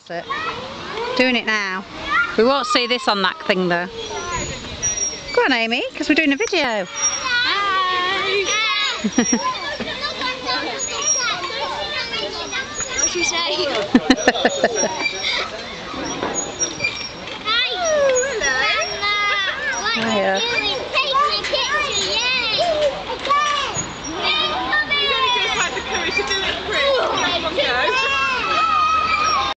That's it. Doing it now. We won't see this on that thing though. Go on, Amy, because we're doing a video. What'd she say?